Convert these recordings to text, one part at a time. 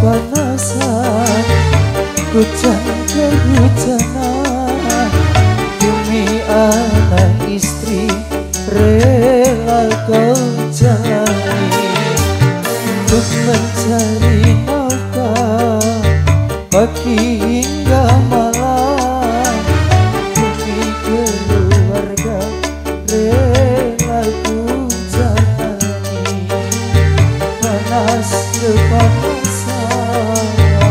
kepanasan, hujan kehujanan, demi anak istri rela kau jalani untuk mencari nafkah pagi hingga malam, demi keluarga rela ku jalani panas kepanasan.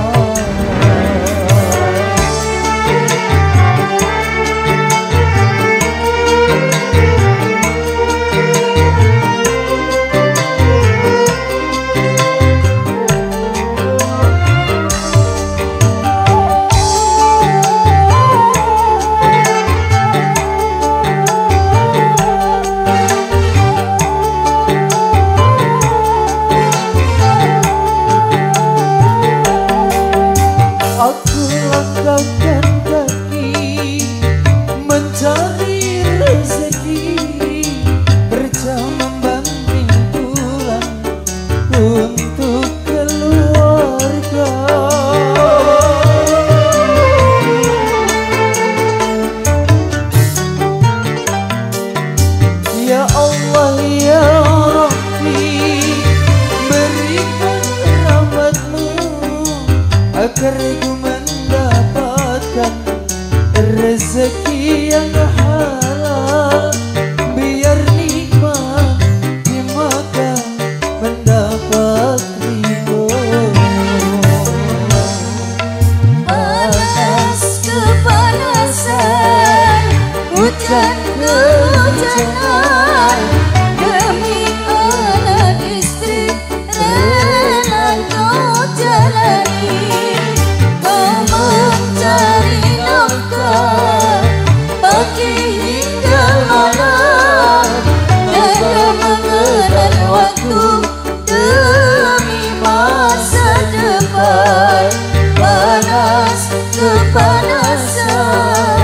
Aku langkahkan kaki mencari rezeki, kerja membanting tulang untuk keluarga. Ya Allah ya Rabbi, berikan rahmat-Mu agar ku mendapatkan rezeki yang halal, biar nikmat dimakan mendapat ridho. Panas kepanasan, hujan kehujanan, demi anak istri rela kau jalani. Kau mencari nafkah pagi hingga malam, tiada mengenal waktu demi masa depan. Panas kepanasan.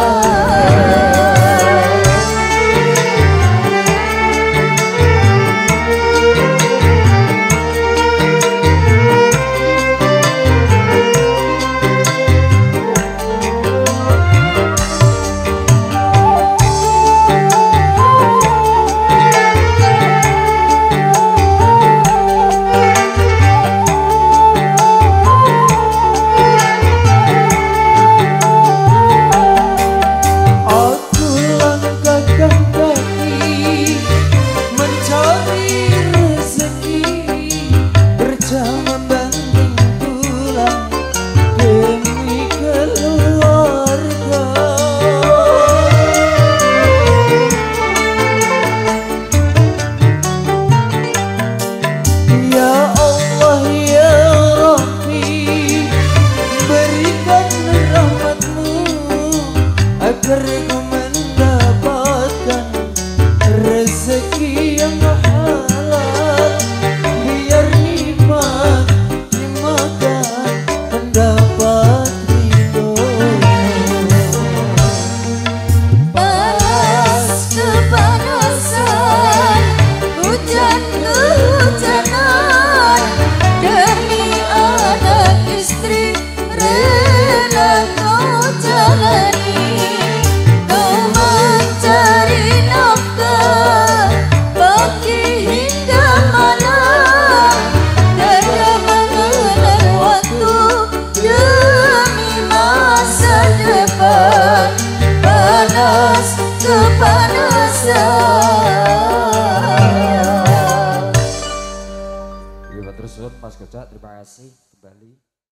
Agar ku mendapatkan rezeki yang halal, biar nikmat dimakan mendapat ridho. Panas kepanasan, hujan kehujanan, demi anak istri rela kau jalani. Panas kepanasan. Terus Mas Kocak, terima kasih kembali.